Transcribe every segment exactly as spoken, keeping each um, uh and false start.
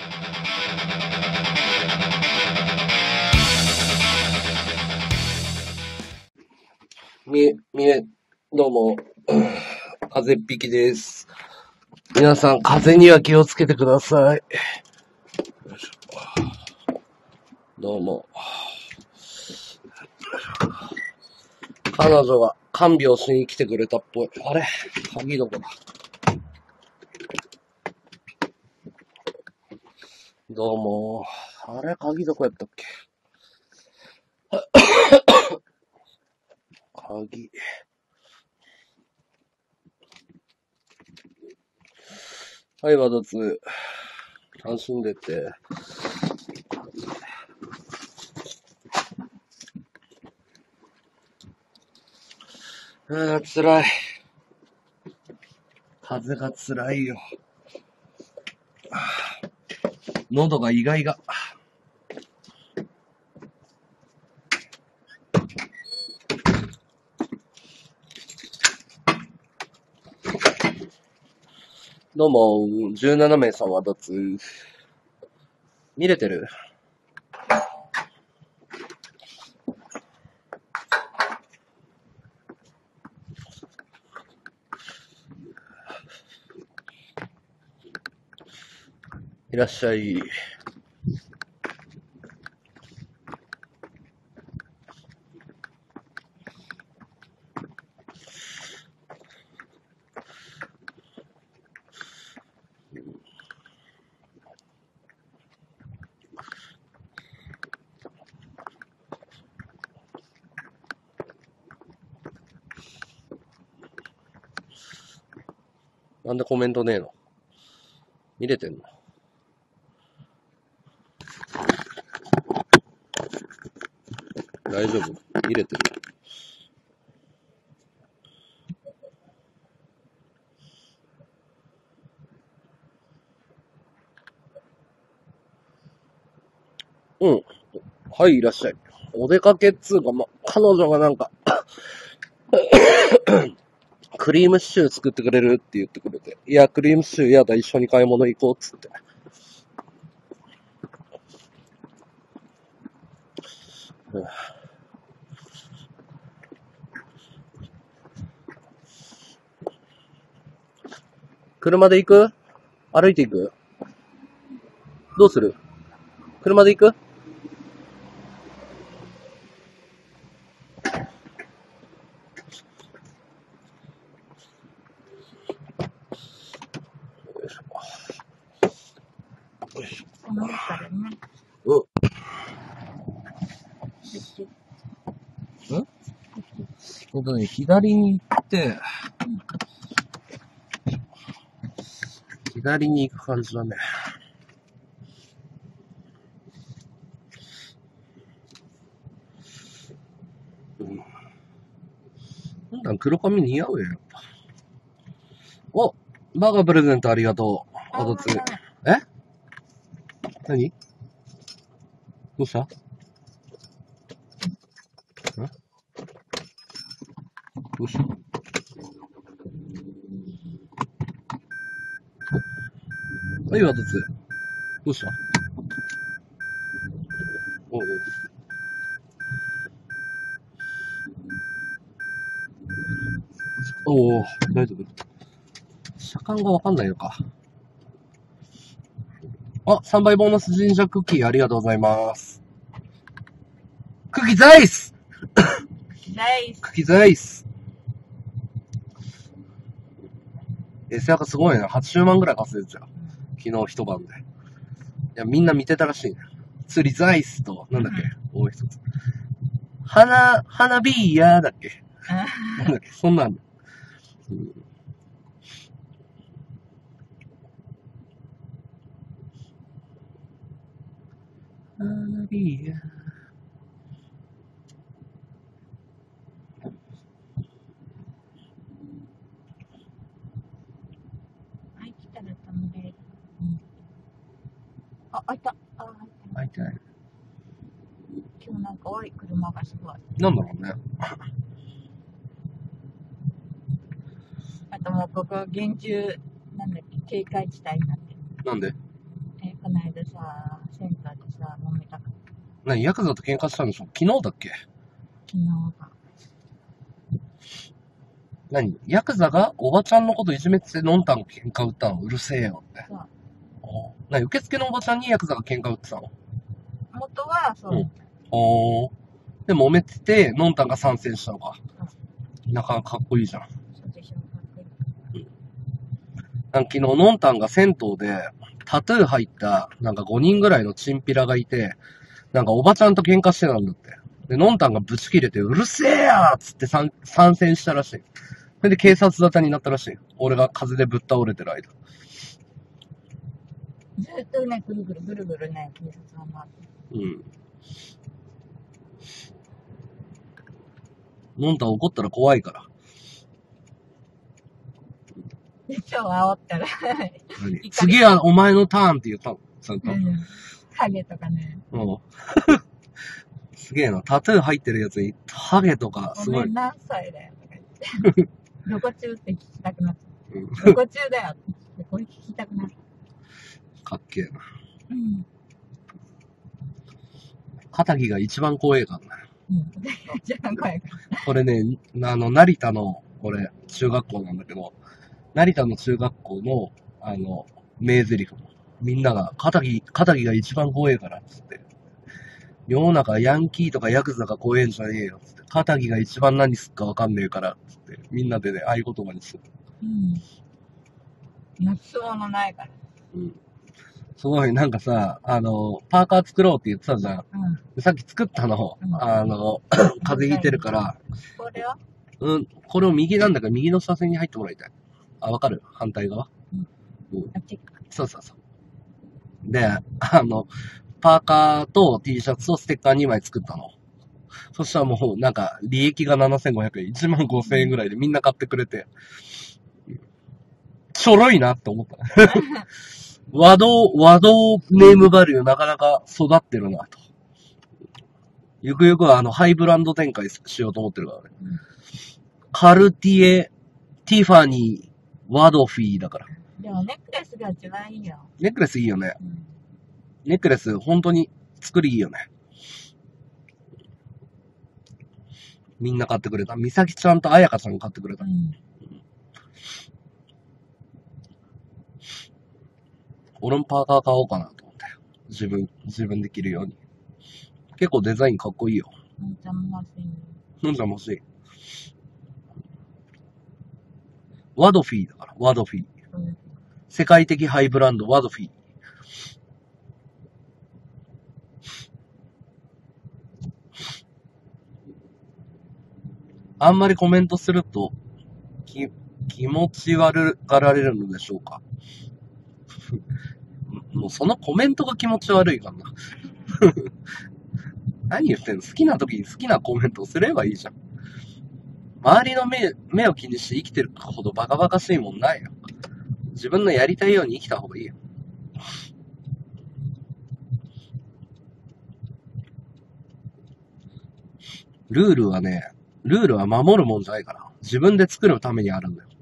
みえ、みえ、どうも、風邪っ引きです。皆さん、風邪には気をつけてください。どうも。彼女が看病しに来てくれたっぽい。あれ？鍵どこだ？どうも。あれ？鍵どこやったっけ？鍵。はい、わどつ。楽しんでて。ああ、辛い。風が辛いよ。喉がイガイガ。どうも、じゅうななめいさんはどつ。見れてる？いらっしゃい。なんでコメントねえの？見れてんの？大丈夫？見れてる？うん。はい、いらっしゃい。お出かけっつうか、ま、彼女がなんか、クリームシチュー作ってくれるって言ってくれて。いや、クリームシチューやだ、一緒に買い物行こうっつって。うん、車で行く？歩いて行く？どうする？車で行く？ 思ったらね。 うん。ん？ほんとね、左に行って、左に行く感じだね。うん。なんだ、黒髪似合うよ、やっぱ。お、バカプレゼントありがとう。おどつ。え？何？どうした？ん？どうした？はい、わどつ。どうした？おうおう。おお、大丈夫？車間がわかんないのか。あ、さんばいボーナス神社クッキーありがとうございます。クッキーザイスナイス。 クッキーザイス。え、せやかすごいな。はちじゅうまんぐらい稼いでたよ。昨日一晩で。いや、みんな見てたらしいね。釣りザイスと、なんだっけ、もう一つ。花、花ビーヤーだっけなんだっけ、そんなん。うん、花ビーヤー。 はい、来たら止めれる。うん、あ、開いた。あ、開いた。 開いてない。 今日なんか多い車がすごい。 なんだろうね。 あともうここ厳重、なんだっけ、警戒地帯になってる。 なんで？ え、 この間さ、センターでさ、揉めたから。 何、ヤクザと喧嘩したんでしょ？昨日だっけ？ 昨日か。 何、ヤクザがおばちゃんのこといじめててのんたんが喧嘩売ったの？うるせえよって。 そう。 お何、受付のおばちゃんにヤクザが喧嘩売ってたの？ 元はそう。 うん。おー。で、揉めてて、のんたんが参戦したのか。なかなかかっこいいじゃん。 そうでしょ、かっこいい。 なんか昨日、のんたんが銭湯で、タトゥー入った、なんかごにんぐらいのチンピラがいて、なんかおばちゃんと喧嘩してたんだって。で、のんたんがブチ切れて、うるせえやーっつって参参戦したらしい。それで警察沙汰になったらしい。俺が風でぶっ倒れてる間。 ずっとね、ぐるぐるぐるぐるね、警察が回って。 うん。のんたん怒ったら怖いから。 で、今日煽ったら何次はお前のターンって言ったのちゃんと。 うん。ハゲとかね。 うん。すげえな。タトゥー入ってるやつに、ハゲとか、すごい。 ごめん何歳だよとか言って。どこ中って聞きたくなった。 うん、 どこ中だよって言って、これ聞きたくなった。 かっけえな。 うん。 片木が一番怖えからな。 うん。一番怖いから。 これね、あの、成田の、これ、中学校なんだけど、成田の中学校の、あの、名台詞。みんなが、片木、片木が一番怖えから、つって。世の中ヤンキーとかヤクザが怖えんじゃねえよ、つって。片木が一番何すっかわかんねえから、つって。みんなでね、合言葉にする。 うん。泣きそうもないから。 うん。すごい、なんかさ、あの、パーカー作ろうって言ってたじゃん。 うん。 さっき作ったの。 うん、 あの、風邪ひいてるから。 これはうん、これを右なんだから右の車線に入ってもらいたい。あ、わかる？反対側、 うん、 うん。 あっちか。 そうそうそう。で、あの、パーカーと T シャツとステッカーにまい作ったの。そしたらもう、なんか、利益がななせんごひゃくえん、いちまんごせんえんぐらいでみんな買ってくれて、ちょろいなって思った。和道、和道ネームバリューなかなか育ってるなと。ゆくゆくはあの、ハイブランド展開しようと思ってるからね。うん、カルティエ、ティファニー、ワドフィーだから。 でもネックレスが一番いいよ。 ネックレスいいよね。 うん、 ネックレス、本当に作りいいよね。みんな買ってくれた。みさきちゃんとあやかちゃん買ってくれた。うん、俺もパーカー買おうかなと思って。自分、自分で着るように。結構デザインかっこいいよ。 のんちゃんも欲しい。 のんちゃんも欲しい。ワドフィーだから、ワドフィー。うん、世界的ハイブランド、ワドフィー。あんまりコメントすると、き、気持ち悪がられるのでしょうか。もうそのコメントが気持ち悪いかな。何言ってんの？好きな時に好きなコメントをすればいいじゃん。周りの目、目を気にして生きてるほどバカバカしいもんないよ。自分のやりたいように生きた方がいいよ。ルールはね、ルールは守るもんじゃないから。自分で作るためにあるんだよ。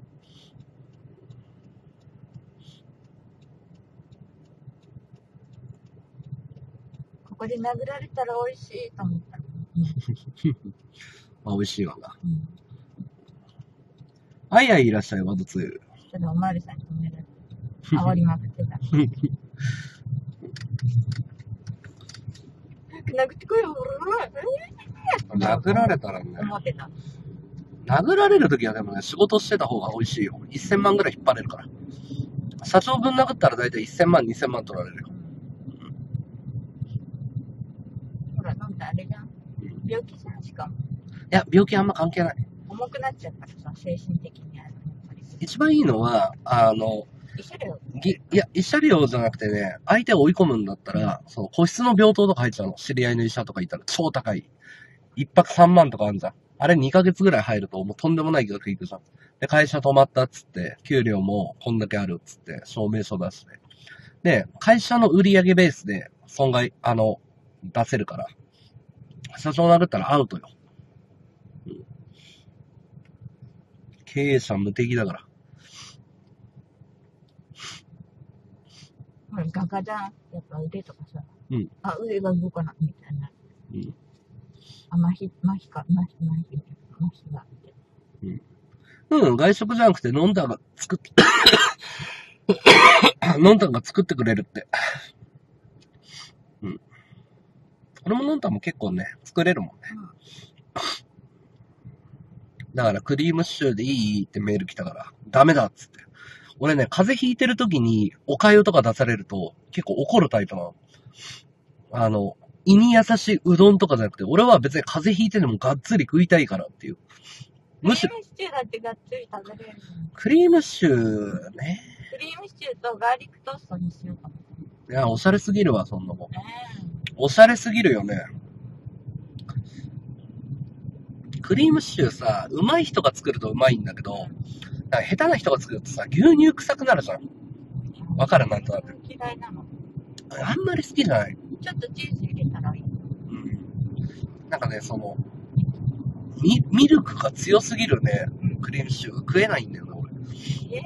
ここで殴られたら美味しいと思った。 あ、美味しいわな。うん、あいあいいらっしゃい、ワドツー。 ちょっとおまわりさんに止める。煽りまくってた。殴ってこいよ、 殴られたらね。 思ってた。 殴られるときはでもね、仕事してた方が美味しいよ。せんまんぐらい引っ張れるから。社長分殴ったらだいたいせんまん、にせんまん取られるよ。 ほら、なんだあれじゃん。病気じゃん、しかも。いや、病気あんま関係ない。 重くなっちゃったらさ、精神的にある。 一番いいのは、あの、 慰謝料いや、慰謝料じゃなくてね、相手を追い込むんだったら、その個室の病棟とか入っちゃうの。知り合いの医者とかいたら超高い。一泊さんまんとかあるじゃん。あれにかげつぐらい入るともうとんでもない額いくじゃん。で、会社止まったっつって、給料もこんだけあるっつって、証明書出して。で、会社の売上ベースで損害、あの、出せるから。社長殴ったらアウトよ。うん、経営者無敵だから。 ほら、画家じゃん。やっぱ腕とかさ。 うん。 あ、腕が動かないみたいな。 うん。 あ、麻痺、麻痺か、麻痺、麻痺、麻痺があって。 うん。うん、外食じゃなくて、ノンタンが作って、ノンタンが作ってくれるって。うん。俺もノンタンも結構ね、作れるもんね。うん、だから、クリームシチューでいいってメール来たから、ダメだっつって。俺ね、風邪ひいてる時に、お粥とか出されると、結構怒るタイプなの。あの、胃に優しいうどんとかじゃなくて、俺は別に風邪ひいてでもがっつり食いたいからっていう。 むしろ。クリームシチューだってがっつり食べれる。 クリームシチューね。 クリームシチューとガーリックトーストにしようかも。 いや、おしゃれすぎるわ、そんなもん。おしゃれすぎるよね。クリームシチューさ、上手い人が作ると上手いんだけど、なんか下手な人が作るとさ、牛乳臭くなるじゃん。わかるなんとなく。 嫌いなの。 あんまり好きじゃない。 ちょっとチーズ入れたらいい。うん。 なんかね、その、ミ、ミルクが強すぎるね、クリームシチューが食えないんだよな、俺。えぇ、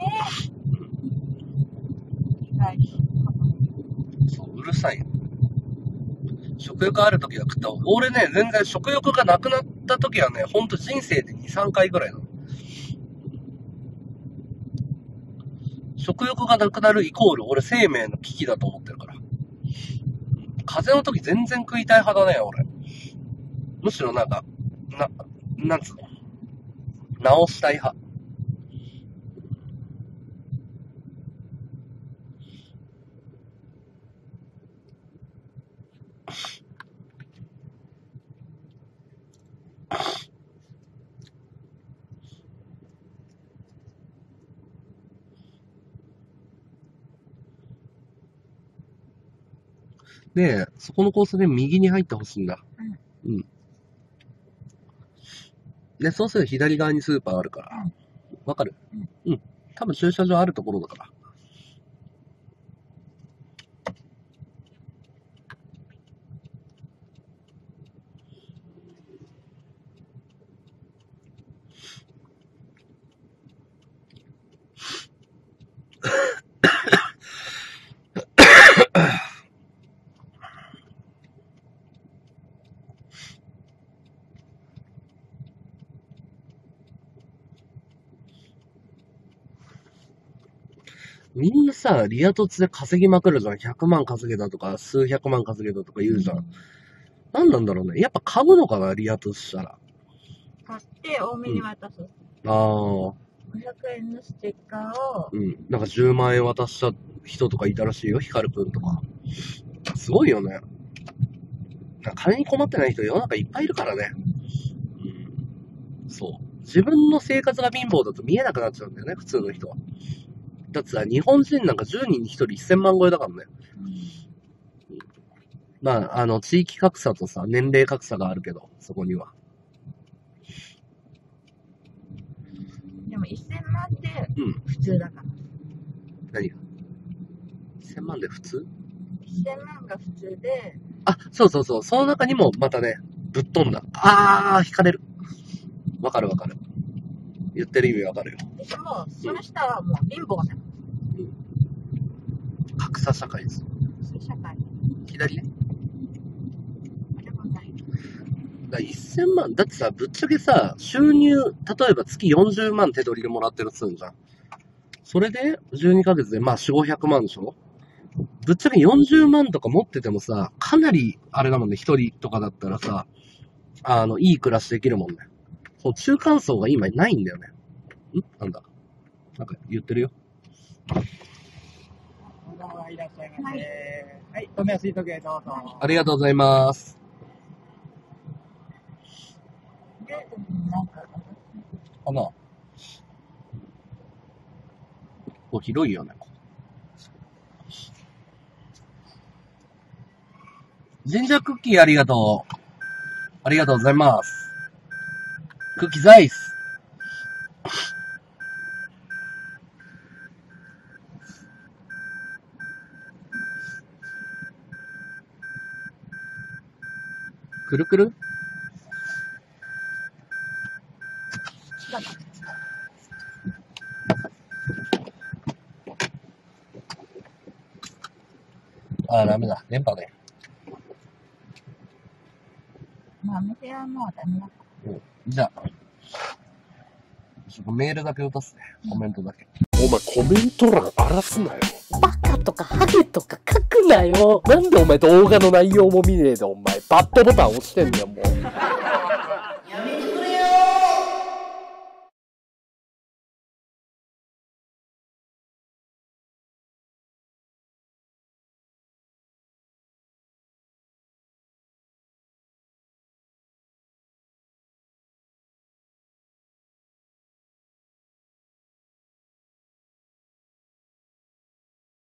ー、意外に。そう、うるさいよ。食欲あるときは食った方が。俺ね、全然食欲がなくなったときはね、ほんと人生でに、さんかいぐらいなの。食欲がなくなるイコール、俺生命の危機だと思ってるから。風邪の時全然食いたい派だね、俺。むしろなんか、な、なんつうの。治したい派。で、そこのコースで右に入ってほしいんだ。うん。うん。で、そうすると左側にスーパーあるから。わかる？うん。うん。多分駐車場あるところだから。みんなさ、リア凸で稼ぎまくるじゃん。ひゃくまん稼げたとか、数百万稼げたとか言うじゃん。何なんだろうね。やっぱ買うのかな、リア凸したら。 買って多めに渡す。うん、ああ。 ごひゃくえんのステッカーを。 うん。なんかじゅうまんえん渡した人とかいたらしいよ、ヒカルくんとか。すごいよね。なんか金に困ってない人世の中いっぱいいるからね。うん。そう。自分の生活が貧乏だと見えなくなっちゃうんだよね、普通の人は。だってさ、日本人なんかじゅうにんにひとりせんまん超えだからね。うん、まあ、あの、地域格差とさ、年齢格差があるけど、そこには。 でもせんまんって普通だから。うん、 何が ?せんまんで普通 ? せんまんが普通で。 あ、そうそうそう。その中にもまたね、ぶっ飛んだ。あー、引かれる。わかるわかる。言ってる意味わかるよ。 でも、その下はもう貧乏だ。 うん。格差社会です。 格差社会。 左ね。 あれもない。 だせんまん、だってさ、ぶっちゃけさ、収入、例えば月よんじゅうまん手取りでもらってるっつうんじゃん。それで、じゅうにかげつで、まあ、よん、ごひゃくまんでしょ。ぶっちゃけよんじゅうまんとか持っててもさ、かなり、あれだもんね、一人とかだったらさ、あの、いい暮らしできるもんね。そう、中間層が今ないんだよね。んなんだなんか言ってるよ。 いらっしゃいませ。はい、止めやすい時計どうぞ。 ありがとうございます。 で、なんか、 かな。こう広いよね。ジンジャークッキーありがとう。ありがとうございます。クッキーザイス。くるくるあ、ダメだ。電波ね。 まあ、店はもうダメだ。 うん。じゃあ、ちょっとメールだけ打たすね。コメントだけ。 お前コメント欄荒らすなよ。バカとかハゲとか書くなよ。なんでお前動画の内容も見ねえでお前バッドボタン押してんだよもう。